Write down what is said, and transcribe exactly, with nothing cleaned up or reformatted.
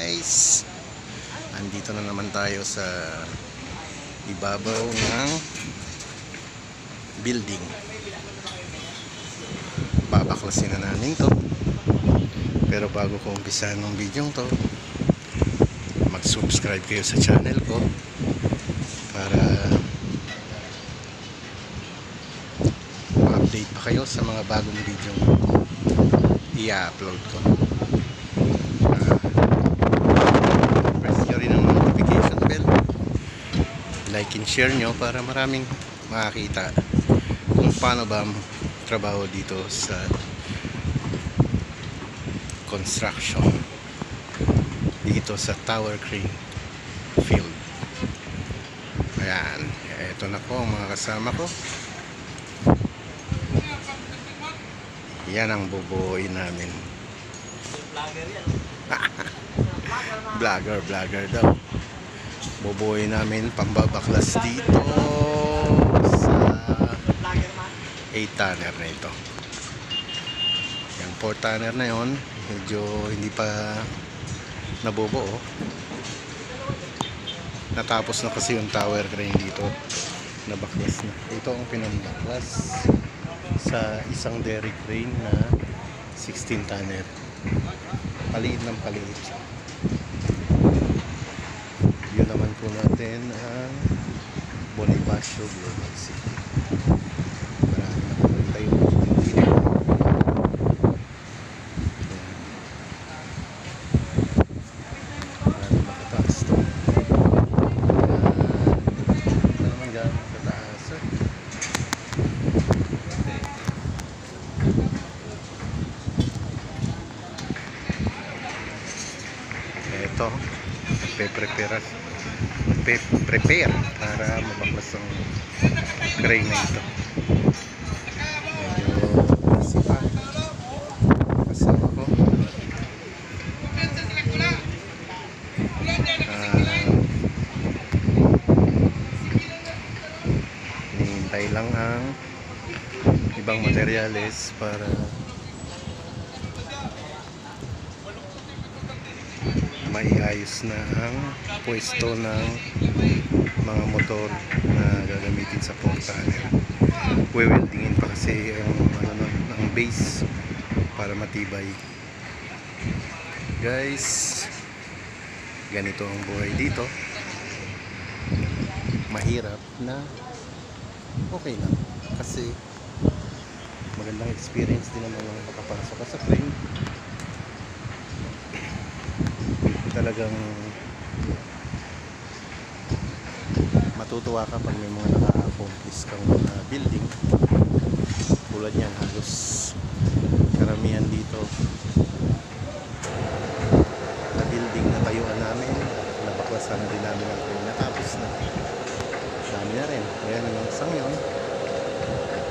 guys, andito na naman tayo sa ibabaw ng building. Babaklasin na namin to, pero bago ko umpisahan ng video to, mag subscribe kayo sa channel ko para ma-update pa kayo sa mga bagong video i-upload ko. Like and share nyo para maraming makakita kung paano ba trabaho dito sa construction dito sa tower crane field. Ayan, ito na po ang mga kasama ko. Yan ang bubuoy namin. Vlogger, vlogger daw. Bubuoy namin pambabaklas dito sa eight tonner na ito. Yung four tonner na yon medyo hindi pa nabubuo. Natapos na kasi yung tower crane dito, nabaklas na. Ito ang pinambaklas sa isang derrick crane na sixteen tonner. Paliit ng paliit. Yun naman po natin ang Bonifacio Global City. Marami na po tayo dito. Marami makataas ito. Ito naman gano'n makataas. Ito, nagpe-prepare prepare para mabaklas ang crane na ito. Medyo busy pa kasama ko. Uh, hinihintay lang ang ibang materyales para maiayos na ang pwesto ng mga motor na gagamitin sa four tonner. We-weldingin pa kasi ang, ano, ang base para matibay. Guys, ganito ang buhay dito. Mahirap na okay lang kasi magandang experience din naman yung makapasok ka sa crane. Talagang matutuwa ka pag may mga naka-accomplish kang mga building tulad yan. Halos karamihan dito na building na tayuan namin, nabaklasan din namin ang crane, natapos na dami na rin. Ayan yung isang yun,